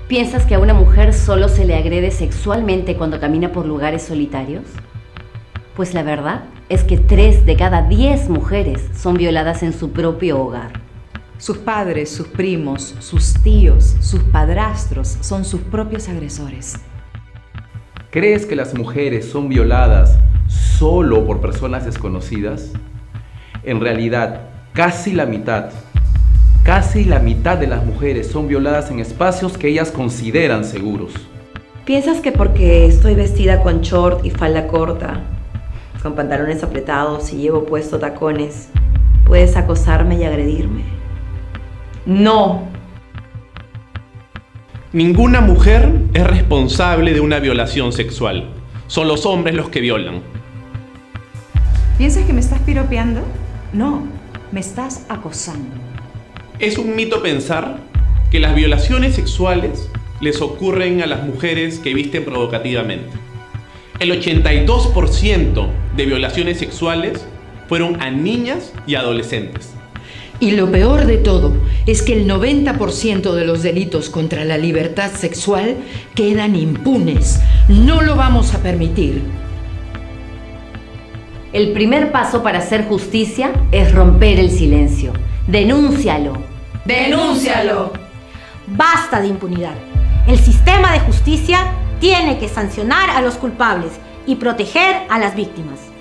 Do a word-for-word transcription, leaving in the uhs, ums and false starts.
¿Piensas que a una mujer solo se le agrede sexualmente cuando camina por lugares solitarios? Pues la verdad es que tres de cada diez mujeres son violadas en su propio hogar. Sus padres, sus primos, sus tíos, sus padrastros son sus propios agresores. ¿Crees que las mujeres son violadas solo por personas desconocidas? En realidad, casi la mitad, casi la mitad de las mujeres son violadas en espacios que ellas consideran seguros. ¿Piensas que porque estoy vestida con short y falda corta, con pantalones apretados y llevo puesto tacones, puedes acosarme y agredirme? No. Ninguna mujer es responsable de una violación sexual. Son los hombres los que violan. ¿Piensas que me estás piropeando? No, me estás acosando. Es un mito pensar que las violaciones sexuales les ocurren a las mujeres que visten provocativamente. El ochenta y dos por ciento de violaciones sexuales fueron a niñas y adolescentes. Y lo peor de todo es que el noventa por ciento de los delitos contra la libertad sexual quedan impunes. No lo vamos a permitir. El primer paso para hacer justicia es romper el silencio. ¡Denúncialo! ¡Denúncialo! Basta de impunidad. El sistema de justicia tiene que sancionar a los culpables y proteger a las víctimas.